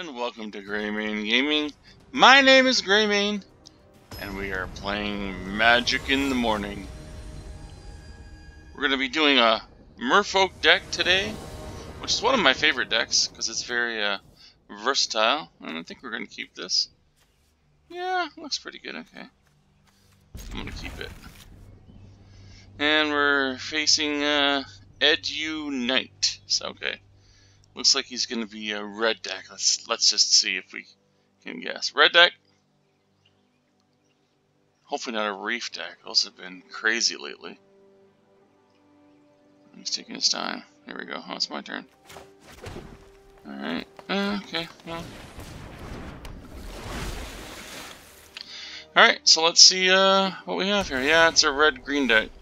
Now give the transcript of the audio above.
and welcome to Greymane Gaming. My name is Greymane, and we are playing Magic in the Morning. We're going to be doing a Merfolk deck today, which is one of my favorite decks because it's very versatile, and I think we're going to keep this. Yeah, looks pretty good. Okay, I'm going to keep it. And we're facing Edu Knight. So okay. Looks like he's going to be a red deck. Let's just see if we can guess. Red deck. Hopefully not a Reef Deck. Those have been crazy lately. He's taking his time. Here we go. Oh, it's my turn. Alright. Okay. Well. Alright, so let's see what we have here. Yeah, it's a red-green deck.